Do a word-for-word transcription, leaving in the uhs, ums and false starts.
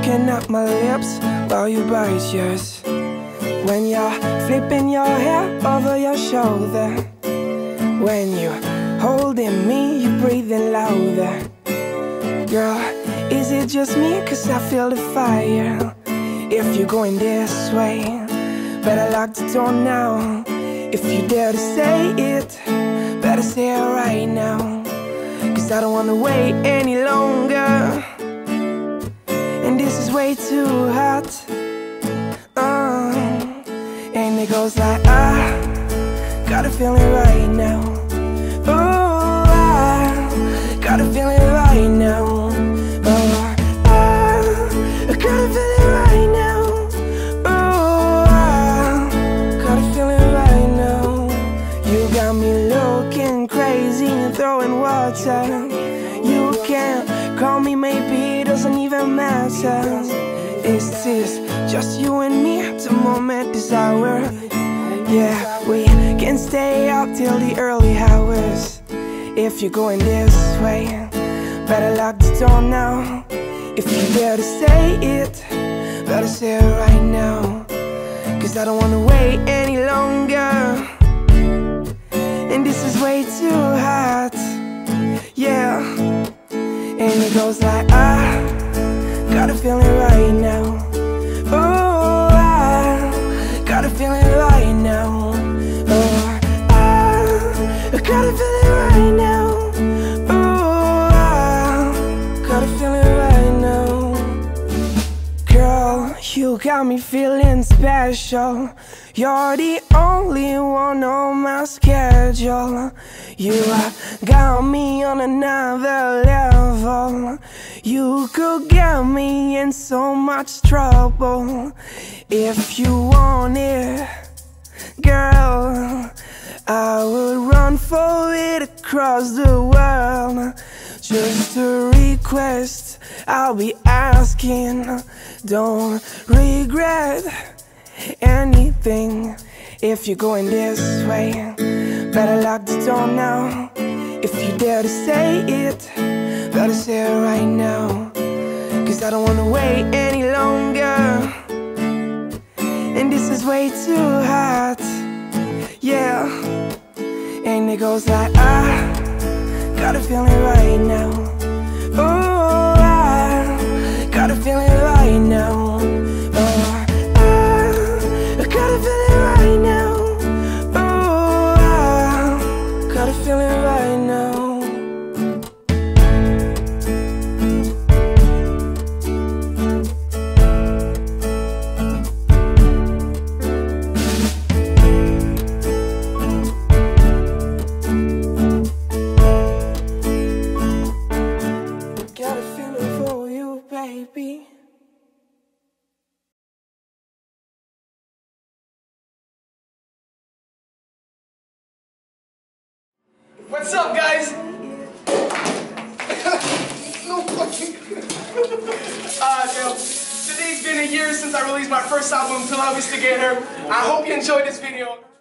looking at my lips while you bite yours. When you're flipping your hair over your shoulder. When you're holding me, you're breathing louder. Girl, is it just me? Cause I feel the fire. If you're going this way, better lock the door now. If you dare to say it, better say it right now. Cause I don't wanna wait any longer. And this is way too hot. uh, And it goes like, I got a feeling right now. Oh, I got a feeling right now. Oh, I got a feeling right now. Oh, I got a feeling right now. You got me looking crazy and throwing water. You can't call me, maybe it doesn't even matter. It's this, just you and me at the moment this hour. Yeah, we can stay up till the early hours. If you're going this way, better lock the door now. If you dare to say it, better say it right now. Cause I don't wanna wait any longer. And this is way too hot. Yeah. And it goes like, I got a feeling right now. Oh, I got a feeling right now. Oh, I got a feeling right now. Oh, I got a feeling right now. Girl, you got me feeling special. You're the only one on my schedule. You got me on another level. You could get me in so much trouble. If you want it, girl, I would run for it across the world. Just a request I'll be asking. Don't regret anything. If you're going this way, better lock the door now. If you dare to say it, better say it right now. Cause I don't wanna wait any longer. And this is way too hot. Yeah. And it goes like, I got a feeling right now. Oh, I got a feeling right now. Oh, I got a feeling right now. Oh, I got a feeling right now. Got a feeling for you, baby. What's up, guys? No fucking. uh, you know, today's been a year since I released my first album, Till I Was Together. I hope you enjoyed this video.